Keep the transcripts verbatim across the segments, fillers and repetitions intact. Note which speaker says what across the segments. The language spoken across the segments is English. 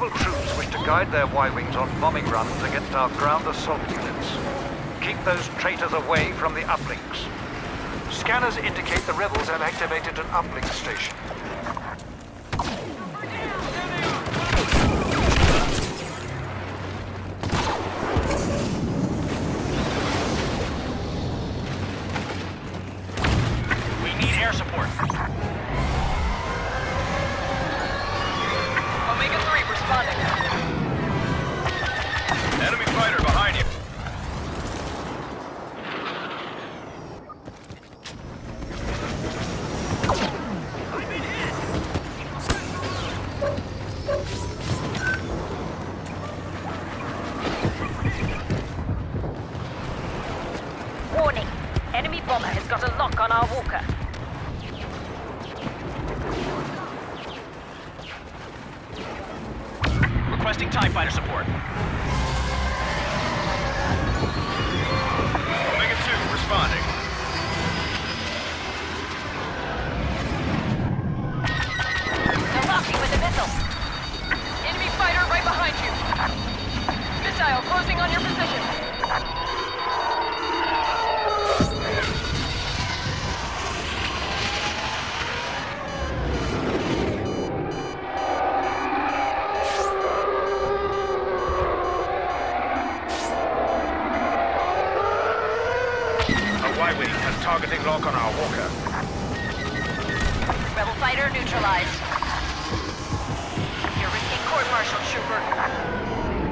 Speaker 1: Rebel troops wish to guide their Y-wings on bombing runs against our ground assault units. Keep those traitors away from the uplinks. Scanners indicate the rebels have activated an uplink station.
Speaker 2: We need air support. Omega three responding. Enemy fighter behind you.
Speaker 3: Warning! Enemy bomber has got a lock on our walker.
Speaker 2: Requesting TIE fighter support. Omega two responding.
Speaker 3: They're locking with a missile.
Speaker 2: Enemy fighter right behind you. Missile closing on your position.
Speaker 1: Y-wing has targeting lock on our walker.
Speaker 3: Rebel fighter neutralized. You're risking court-martial, trooper.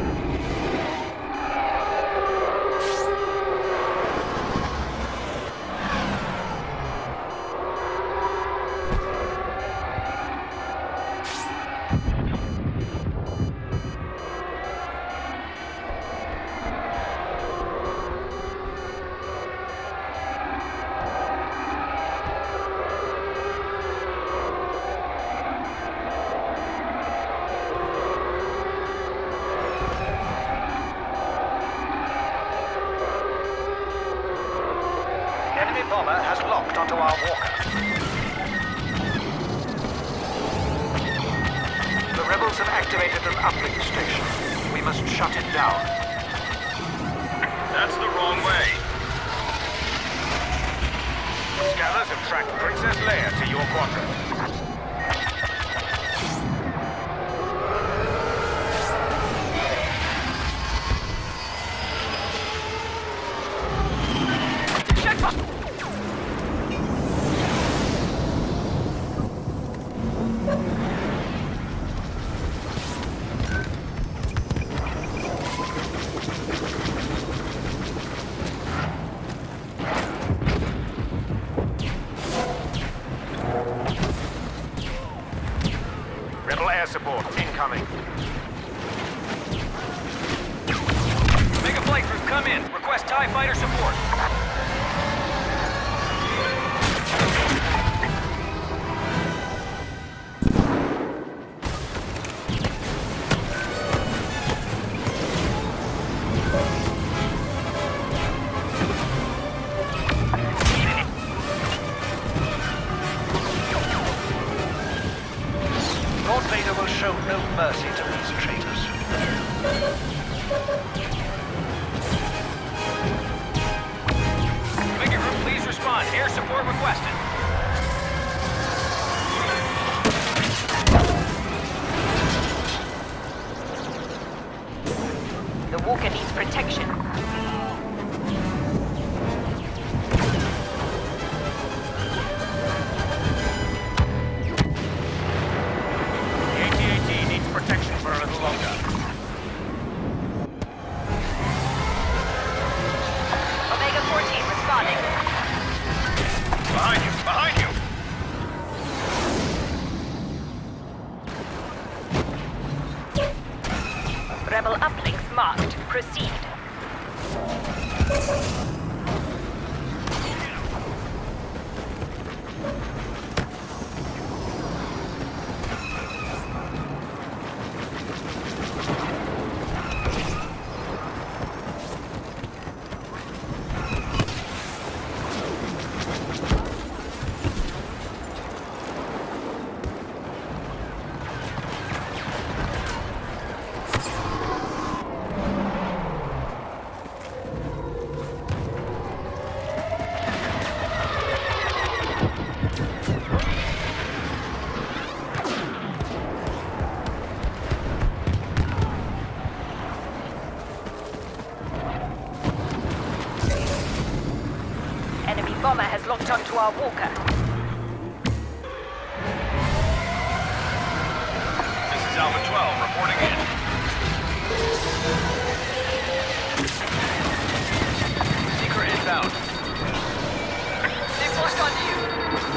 Speaker 1: Enemy bomber has locked onto our walker. The rebels have activated an uplink station. We must shut it down.
Speaker 2: That's the wrong way.
Speaker 1: Scanners have tracked Princess Leia to your quadrant. Rebel air support incoming.
Speaker 2: Omega flight crew, come in. Request TIE fighter support.
Speaker 1: Lord Vader will show no mercy to these traitors.
Speaker 2: Omega group, please respond. Air support requested.
Speaker 3: The walker needs protection.
Speaker 1: Protection for a little longer.
Speaker 3: Omega fourteen responding.
Speaker 2: Behind you, behind you.
Speaker 3: Rebel uplinks marked. Proceed. locked onto our walker.
Speaker 4: This is Alpha twelve reporting in. Seeker inbound.
Speaker 2: They've locked onto you.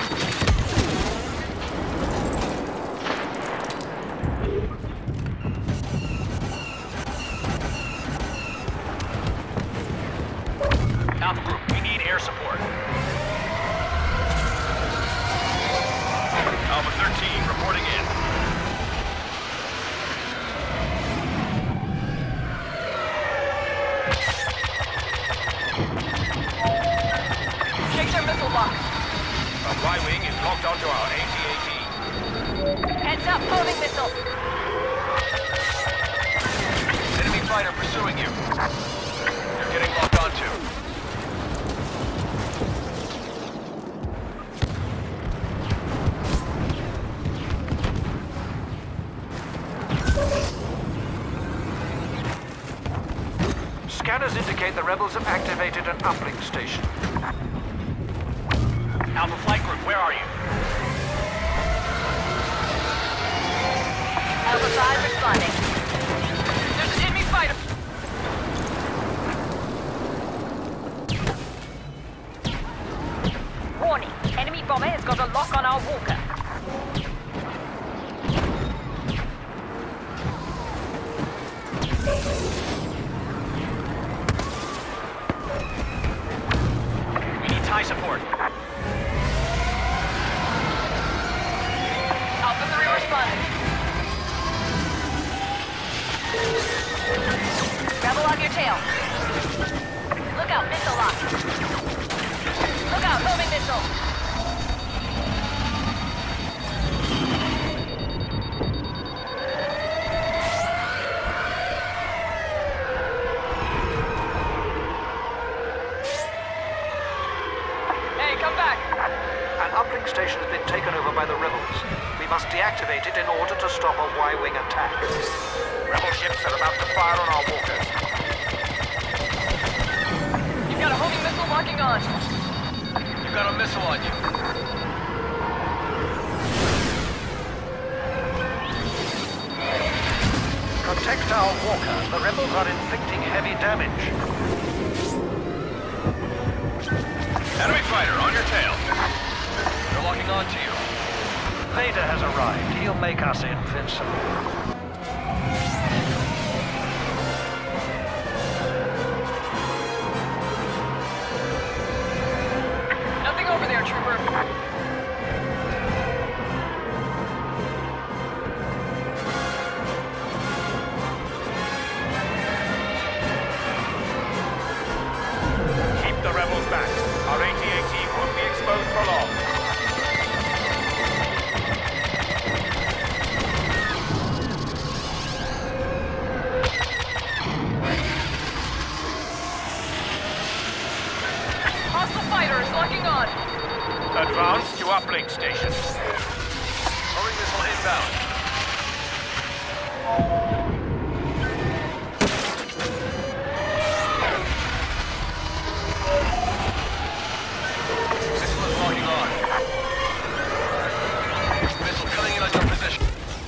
Speaker 4: Alpha Group, we need air support. Alpha thirteen reporting in.
Speaker 2: Shake their missile box.
Speaker 4: A Y-wing is locked onto our A T A T.
Speaker 3: Heads up, homing missile.
Speaker 4: Enemy fighter pursuing you. You're getting locked onto.
Speaker 1: Scanners indicate the rebels have activated an uplink station.
Speaker 4: Alpha Flight Group, where are you?
Speaker 3: Alpha five responding.
Speaker 2: There's an enemy fighter.
Speaker 3: Warning, enemy bomber has got a lock on our walker.
Speaker 4: We need TIE support.
Speaker 2: Alpha three responding.
Speaker 3: Rebel on your tail. Look out, missile lock. Look out, homing missile.
Speaker 2: Hey, come back.
Speaker 1: An uplink station has been taken over by the rebels. We must deactivate it in order to stop a Y-wing attack.
Speaker 4: Rebel ships are about to fire on our walkers.
Speaker 2: You've got a homing missile locking on.
Speaker 4: You've got a missile on you.
Speaker 1: Protect our walker. The rebels are inflicting heavy damage.
Speaker 4: Enemy fighter on your tail. They're locking onto you.
Speaker 1: Vader has arrived. He'll make us invincible.
Speaker 2: Nothing over there, trooper.
Speaker 4: Keep the rebels back. Our A T A T won't be exposed for long.
Speaker 2: Hostile fighter is locking on.
Speaker 4: Advance to uplink station. Homing missile inbound. Missile is locking on. Missile coming in on your position.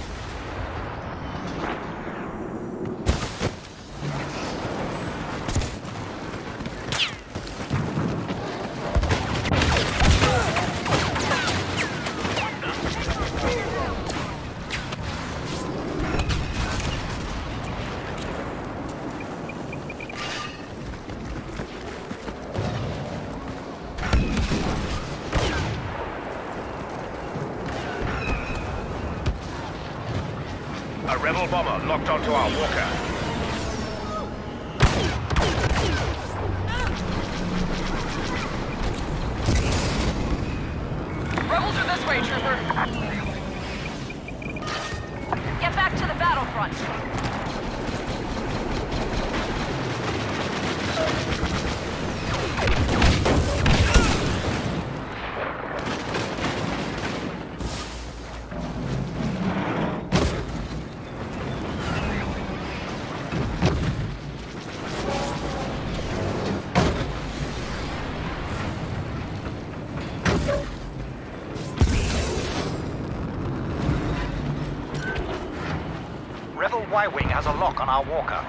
Speaker 4: A rebel bomber locked onto our walker.
Speaker 2: Rebels are this way, trooper.
Speaker 3: Get back to the battlefront.
Speaker 1: Rebel Y-Wing has a lock on our walker.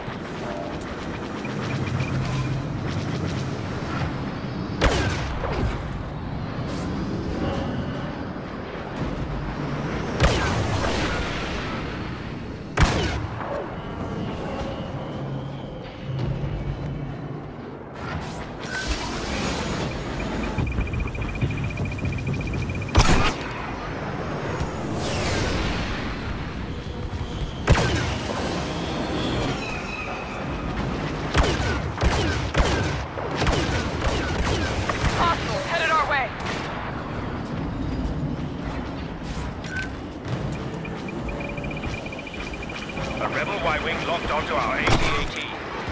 Speaker 4: Rebel Y-Wing locked onto our A T A T.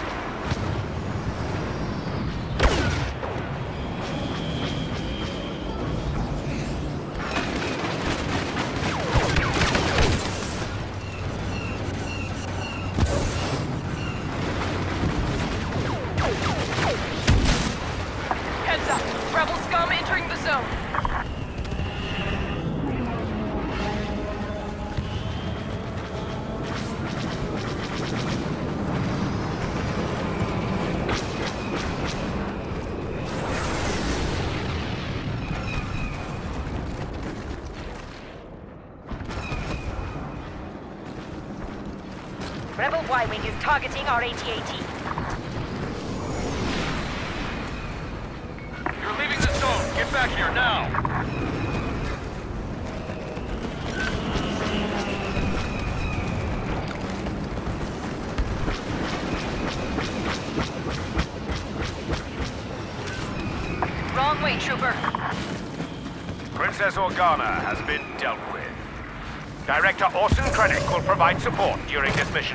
Speaker 2: Heads up! Rebel scum entering the zone!
Speaker 3: Rebel Y-Wing is targeting our A T A T.
Speaker 4: You're leaving the zone. Get back here now.
Speaker 3: Wrong way, trooper.
Speaker 4: Princess Organa has been dealt with. Director Orson Krennic will provide support during this mission.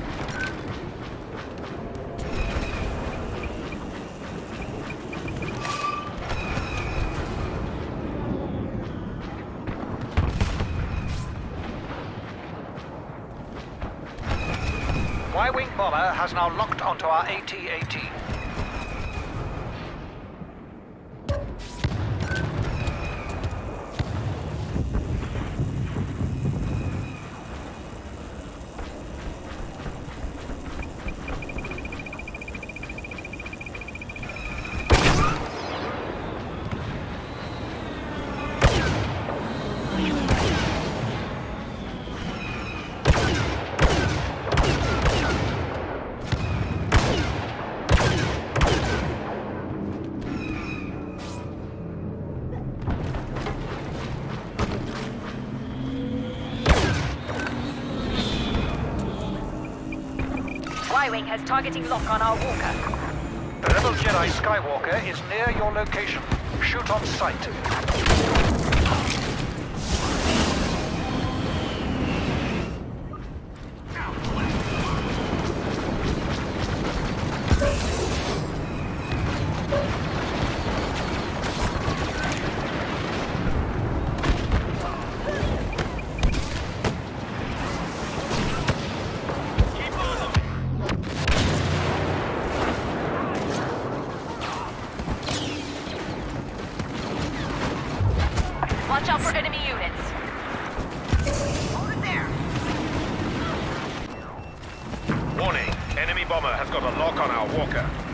Speaker 1: Y-Wing bomber has now locked onto our A T A T.
Speaker 3: Y-Wing has targeting lock on our walker.
Speaker 1: The Rebel Jedi Skywalker is near your location. Shoot on sight.
Speaker 3: Watch out for enemy units. Over there.
Speaker 4: Warning, enemy bomber has got a lock on our walker.